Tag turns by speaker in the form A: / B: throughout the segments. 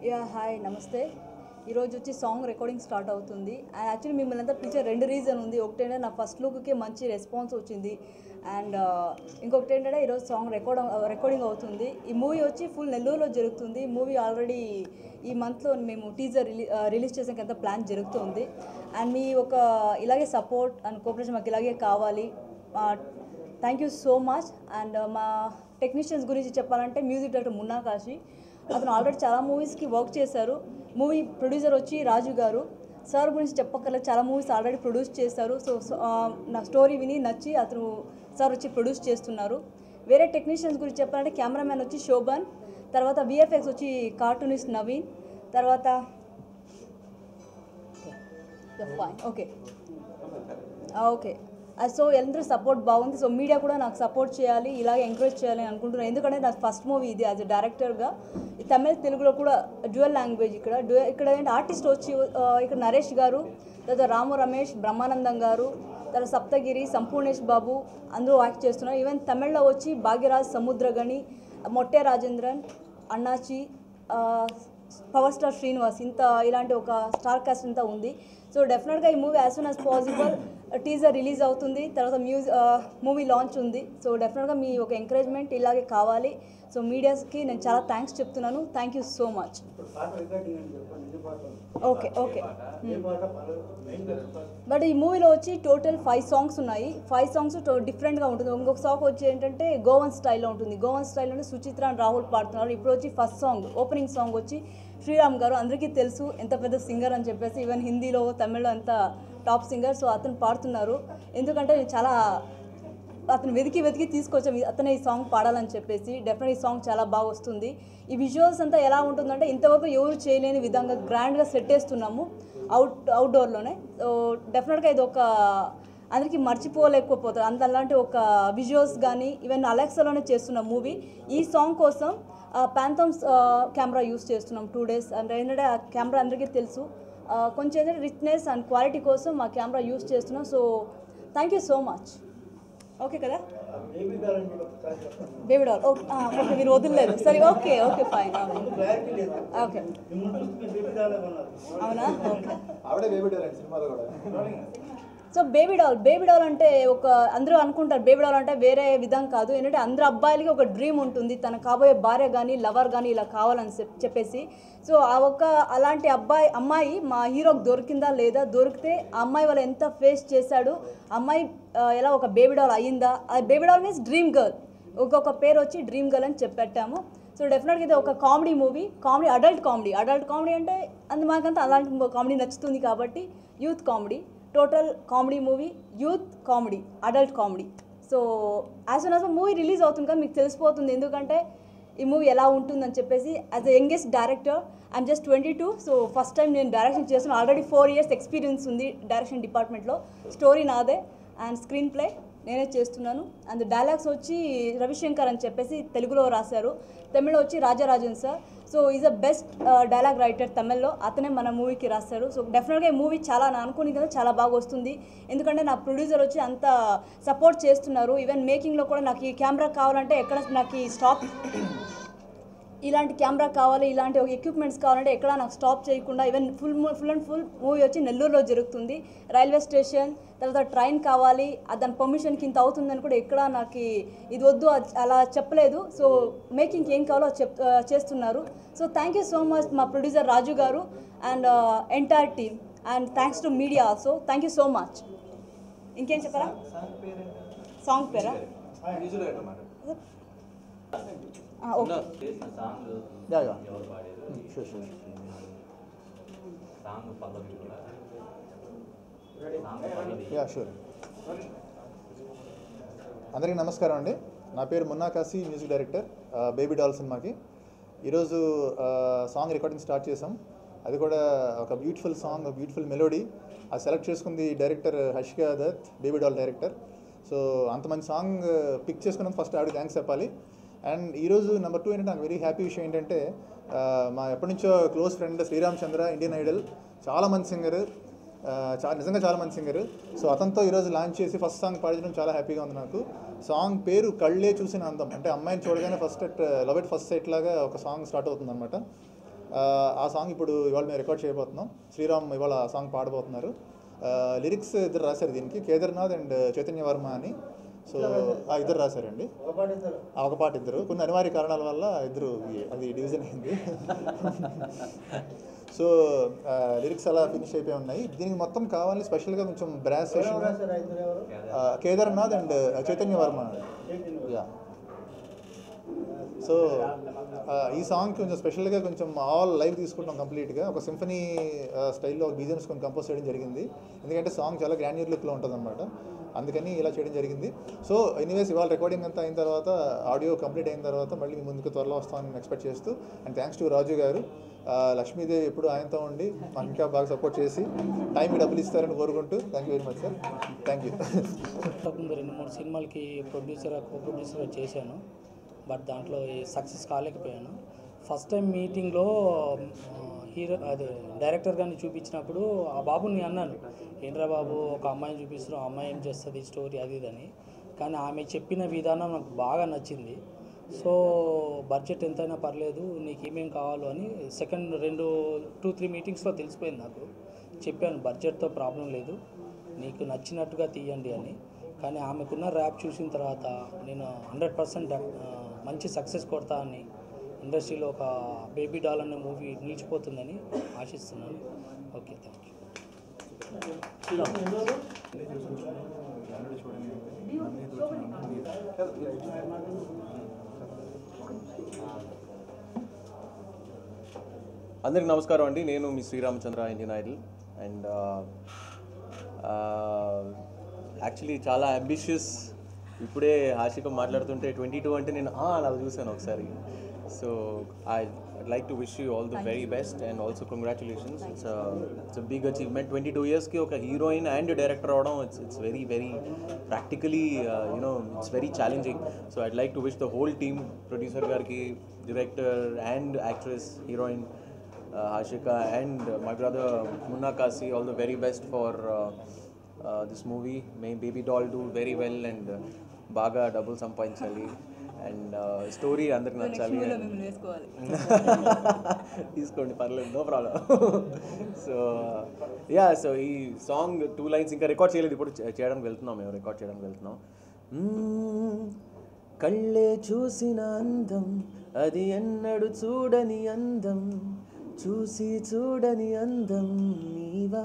A: Yeah, hi, namaste. ఈరోజు వచ్చి song recording start అవుతుంది. అండ్ యాక్చువల్లీ మిమ్మల్ని అంతా పిలిచే రెండు రీజన్ ఉంది. ఒకటి ఏంటంటే నా ఫస్ట్ లుక్కి మంచి రెస్పాన్స్ వచ్చింది. అండ్ ఇంకొకటి ఏంటంటే ఈరోజు సాంగ్ రికార్డింగ్ అవుతుంది. ఈ మూవీ వచ్చి ఫుల్ నెల్లూరులో జరుగుతుంది. మూవీ ఆల్రెడీ ఈ మంత్లో మేము టీజర్ రిలీజ్ చేసాక ఎంత ప్లాన్ జరుగుతుంది. అండ్ మీ ఒక ఇలాగే సపోర్ట్ అండ్ కోఆపరేషన్ మాకు ఇలాగే కావాలి. Thank you so much. And మా టెక్నీషియన్స్ గురించి చెప్పాలంటే మ్యూజిక్ డైరెక్టర్ మున్నా కాశీ, అతను ఆల్రెడీ చాలా మూవీస్కి వర్క్ చేశారు. మూవీ ప్రొడ్యూసర్ వచ్చి రాజు గారు. సార్ గురించి చెప్పక్కర్లేదు, చాలా మూవీస్ ఆల్రెడీ ప్రొడ్యూస్ చేశారు. సో నా స్టోరీ విని నచ్చి అతను సార్ వచ్చి ప్రొడ్యూస్ చేస్తున్నారు. వేరే టెక్నీషియన్స్ గురించి చెప్పాలంటే కెమెరామ్యాన్ వచ్చి శోభన్, తర్వాత విఎఫ్ఎక్స్ వచ్చి కార్టూనిస్ట్ నవీన్, తర్వాత ఓకే ఓకే సో అందరూ సపోర్ట్ బాగుంది. సో మీడియా కూడా నాకు సపోర్ట్ చేయాలి, ఇలాగే ఎంకరేజ్ చేయాలని అనుకుంటున్నాను. ఎందుకంటే నాకు ఫస్ట్ మూవీ ఇది యాజ్ ఎ డైరెక్టర్గా. తమిళ తెలుగులో కూడా డ్యూయల్ లాంగ్వేజ్. ఇక్కడ ఏంటి ఆర్టిస్ట్ వచ్చి ఇక్కడ నరేష్ గారు, తర్వాత రాము రమేష్, బ్రహ్మానందం గారు, తర్వాత సప్తగిరి, సంపూర్ణేష్ బాబు అందరూ యాక్ట్ చేస్తున్నారు. ఈవెన్ తమిళ్లో వచ్చి భాగ్యరాజ్, సముద్రగని, మొట్టే రాజేంద్రన్, అన్నాచి, పవర్ స్టార్ శ్రీనివాస్, ఇలాంటి ఒక స్టార్ కాస్ట్ అంతా ఉంది. సో డెఫినెట్గా ఈ movie as soon as possible teaser release అవుతుంది. తర్వాత మూవీ లాంచ్ ఉంది. సో డెఫినెట్గా మీ ఒక ఎంకరేజ్మెంట్ ఇలాగే కావాలి. సో మీడియాస్కి నేను చాలా థ్యాంక్స్ చెప్తున్నాను. Thank you so much. Okay but ఈ మూవీలో వచ్చి టోటల్ 5 సాంగ్స్ ఉన్నాయి. 5 సాంగ్స్ డిఫరెంట్గా ఉంటుంది. ఇంకొక సాంగ్ వచ్చి ఏంటంటే గోవన్ స్టైల్లో ఉంటుంది. గోవన్ స్టైల్లోనే సుచిత్ర అండ్ రాహుల్ పాడుతున్నారు. ఇప్పుడు వచ్చి ఫస్ట్ సాంగ్ ఓపెనింగ్ సాంగ్ వచ్చి శ్రీరామ్ గారు, అందరికీ తెలుసు ఎంత పెద్ద సింగర్ అని చెప్పేసి. ఈవెన్ హిందీలో తమిళ్లో అంతా టాప్ సింగర్. సో అతను పాడుతున్నారు. ఎందుకంటే చాలా అతను వెతికి తీసుకొచ్చాం అతనే ఈ సాంగ్ పాడాలని చెప్పేసి. డెఫినెట్గా ఈ సాంగ్ చాలా బాగా వస్తుంది. ఈ విజువల్స్ అంతా ఎలా ఉంటుందంటే ఇంతవరకు ఎవరు చేయలేని విధంగా గ్రాండ్గా సెట్ వేస్తున్నాము అవుట్డోర్లోనే. సో డెఫినెట్గా ఇది ఒక అందరికీ మర్చిపోలేకపోతారు అలాంటి ఒక విజువల్స్. కానీ ఈవెన్ అలెక్సాలోనే చేస్తున్న మూవీ. ఈ సాంగ్ కోసం ప్యాంథమ్స్ కెమెరా యూస్ చేస్తున్నాం 2 days. అండ్ ఏంటంటే ఆ కెమెరా అందరికీ తెలుసు, కొంచెం ఏంటంటే రిచ్నెస్ అండ్ క్వాలిటీ కోసం మా కెమెరా యూస్ చేస్తున్నాం. So thank you so much. Okay కదా, బేబీ డాల్. ఓకే మీరు వదిలేదు సరే. Okay fine. ఓకే అవునా, ఓకే. సో బేబీ డాల్ అంటే ఒక అందరూ అనుకుంటారు బేబీ డాల్ అంటే వేరే విధం కాదు. ఏంటంటే అందరు అబ్బాయిలకి ఒక డ్రీమ్ ఉంటుంది, తన కాబోయే భార్య కానీ లవర్ కానీ ఇలా కావాలని చెప్పేసి. సో అలాంటి అమ్మాయి మా హీరోకి దొరికిందా లేదా, దొరికితే ఆ అమ్మాయి వాళ్ళు ఎంత ఫేస్ చేశాడు, అమ్మాయి ఎలా ఒక బేబీ డాల్ అయ్యిందా. ఆ baby doll means dream girl. ఒక్కొక్క పేరు వచ్చి డ్రీమ్ గర్ల్ అని చెప్పాము. సో డెఫినెట్గా ఇది ఒక కామెడీ మూవీ. అడల్ట్ కామెడీ అంటే మాకంతా అలాంటి కామెడీ నచ్చుతుంది కాబట్టి youth comedy. Total comedy movie, youth comedy, adult comedy. So as soon as movie release అవుతుంది కదా మీకు తెలిసిపోతుంది ఎందుకంటే ఈ మూవీ ఎలా ఉంటుందని చెప్పేసి. As a youngest director, I'm just 22. So first time నేను డైరెక్షన్ చేస్తున్నాను. ఆల్రెడీ 4 years ఎక్స్పీరియన్స్ ఉంది డైరెక్షన్ డిపార్ట్మెంట్లో. స్టోరీ నాదే అండ్ స్క్రీన్ ప్లే నేనే చేస్తున్నాను. అండ్ డైలాగ్స్ వచ్చి రవిశంకర్ అని చెప్పేసి తెలుగులో రాశారు. తమిళ్లో వచ్చి Rajarajan sir. So is a best dialogue writer తమిళ్లో. అతనే మన మూవీకి రాశారు. సో డెఫినెట్గా ఈ మూవీ చాలా అనుకుని కదా చాలా బాగా వస్తుంది. ఎందుకంటే నా ప్రొడ్యూసర్ వచ్చి అంత సపోర్ట్ చేస్తున్నారు. ఈవెన్ మేకింగ్లో కూడా నాకు ఈ కెమెరా కావాలంటే ఎక్కడ నాకు ఈ స్టాప్, ఇలాంటి కెమెరా కావాలి, ఇలాంటి ఒక ఎక్విప్మెంట్స్ కావాలంటే ఎక్కడ నాకు స్టాప్ చేయకుండా ఈవెన్ ఫుల్ మూవీ వచ్చి నెల్లూరులో జరుగుతుంది. రైల్వే స్టేషన్, తర్వాత ట్రైన్ కావాలి, దాని పర్మిషన్కి ఇంత అవుతుందని కూడా ఎక్కడ నాకు ఇది వద్దు అలా చెప్పలేదు. సో మేకింగ్కి ఏం కావాలో చేస్తున్నారు. So thank you so much మా producer Raju garu and entire team. And thanks to media also. Thank you so much. ఇంకేం చెప్పరా? సాంగ్ పేరా?
B: అందరికీ నమస్కారం అండి. నా పేరు Munna Kashi, music director baby doll సినిమాకి. ఈరోజు సాంగ్ రికార్డింగ్ స్టార్ట్ చేసాం. అది కూడా ఒక బ్యూటిఫుల్ సాంగ్, బ్యూటిఫుల్ మెలోడీ. అది సెలెక్ట్ చేసుకుంది director Harshika Dutt, baby doll director. So అంత మంచి సాంగ్ పిక్ చేసుకున్నాం. ఫస్ట్ ఆవిడ థ్యాంక్స్ చెప్పాలి. అండ్ ఈరోజు నెంబర్ 2 ఏంటంటే నాకు వెరీ హ్యాపీ విషయం ఏంటంటే మా ఎప్పటి నుంచో close friend Sriram Chandra, Indian Idol, చాలా మంచి సింగర్, నిజంగా చాలా మంచి సింగర్. సో అతనితో ఈరోజు లాంచ్ చేసి ఫస్ట్ సాంగ్ పాడించడం చాలా హ్యాపీగా ఉంది నాకు. సాంగ్ పేరు కళ్ళే చూసిన అందం. అంటే అమ్మాయిని చూడగానే లవ్ ఎట్ ఫస్ట్ సైట్ లాగా ఒక సాంగ్ స్టార్ట్ అవుతుంది అనమాట. ఆ సాంగ్ ఇప్పుడు ఇవాళ మేము రికార్డ్ చేయబోతున్నాం. శ్రీరామ్ ఇవాళ ఆ సాంగ్ పాడబోతున్నారు. లిరిక్స్ ఇద్దరు రాశారు దీనికి, కేదార్నాథ్ అండ్ చైతన్య వర్మ అని. సో ఇద్దరు రాశారండి. ఒక పాట ఇద్దరు, కొన్ని అనివార్య కారణాల వల్ల ఇద్దరు అది డివిజన్ అయింది. సో లిరిక్స్ అలా ఫినిష్ అయిపోయి ఉన్నాయి. దీనికి మొత్తం కావాలి స్పెషల్గా కొంచెం brass session, Kedarnath and Chaitanya Varma. Yeah, so ఈ సాంగ్ కొంచెం స్పెషల్గా కొంచెం ఆల్ లైవ్ తీసుకుంటాం కంప్లీట్గా. ఒక సింఫనీ స్టైల్లో బీజిఎమ్స్ కొన్ని కంపోజ్ చేయడం జరిగింది. ఎందుకంటే సాంగ్ చాలా గ్రాన్యూర్ లుక్లో ఉంటుంది అనమాట, అందుకని ఇలా చేయడం జరిగింది. సో ఎనీవేస్ ఇవాళ రికార్డింగ్ అంతా అయిన తర్వాత, ఆడియో కంప్లీట్ అయిన తర్వాత మళ్ళీ మీ ముందుకు త్వరలో వస్తామని ఎక్స్పెక్ట్ చేస్తూ, అండ్ థ్యాంక్స్ టు రాజు గారు, లక్ష్మీదేవి ఎప్పుడు ఆయనతో ఉండి మాకు ఇంకా బాగా సపోర్ట్ చేసి టైంకి డబ్బులు ఇస్తారని కోరుకుంటూ thank you very much sir. Thank you.
C: 2-3 సినిమాలకి కో ప్రొడ్యూసర్గా చేశాను, బట్ దాంట్లో సక్సెస్ కాలేకపోయాను. ఫస్ట్ టైం మీటింగ్లో హీరో అదే డైరెక్టర్ గారిని చూపించినప్పుడు ఆ బాబుని అన్నాను, ఏంట్రా బాబు ఒక అమ్మాయిని చూపిస్తున్నాం, ఆ అమ్మాయి ఏం చేస్తుంది స్టోరీ అది ఇదని. కానీ ఆమె చెప్పిన విధానం నాకు బాగా నచ్చింది. సో బడ్జెట్ ఎంతైనా పర్లేదు, నీకు ఏమేం కావాలో అని సెకండ్ 2-3 మీటింగ్స్లో తెలిసిపోయింది నాకు. చెప్పాను బడ్జెట్తో ప్రాబ్లం లేదు, నీకు నచ్చినట్టుగా తీయండి అని. కానీ ఆమెకున్న ర్యాప్ చూసిన తర్వాత నేను 100% మంచి సక్సెస్ కొడతా అని, ఇండస్ట్రీలో ఒక బేబీ డాల్ అనే మూవీ నిలిచిపోతుందని ఆశిస్తున్నాను. Okay, thank you.
D: అందరికి నమస్కారం అండి. నేను మీ Sriramachandra, Indian Idol. And actually చాలా అంబిషియస్. ఇప్పుడే హాషిక మాట్లాడుతుంటే 22 అంటే నేను అలా చూశాను ఒకసారి. So I'd like to wish you all the very best and also congratulations. It's a big achievement. 22 yearsకి ఒక హీరోయిన్ అండ్ డైరెక్టర్ అవడం, it's very practically it's very challenging. So I'd like to wish the whole team, producer గారికి, director and actress, heroine Hashika and my brother Munna Kasi, all the very best for this movie. May Baby Doll do very well and baga double సంపాదించాలి and story అందరికి నచ్చాలి. తీసుకోండి, పర్లేదు, no problem. So so ఈ song 2 lines ఇంకా record చేయలేదు, ఇప్పుడు చేయడానికి వెళ్తున్నాం, మేము రికార్డ్ చేయడానికి వెళ్తున్నాం. కళ్ళే చూసిన అందం అది ఎన్నడు చూడని అందం, చూసి చూడని అందం నీవా.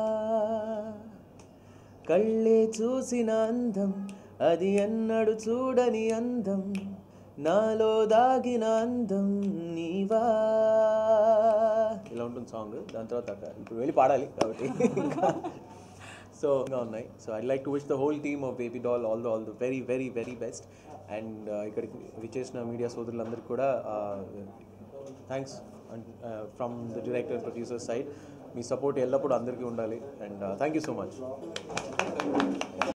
D: కళ్ళే చూసిన అందం అది ఎన్నడు చూడని అందం, నాలో దాగిన అందం నీవా. ఇలా ఉంటుంది సాంగ్. దాని తర్వాత ఇప్పుడు వెళ్ళి పాడాలి కాబట్టి సో ఇంకా ఉన్నాయి. So I'd like to wish the whole team of baby doll all the very best. And ఇక్కడికి విచ్చేసిన మీడియా సోదరులందరికీ కూడా thanks from the director producer side. మీ సపోర్ట్ ఎల్లప్పుడూ అందరికీ ఉండాలి. And thank you so much.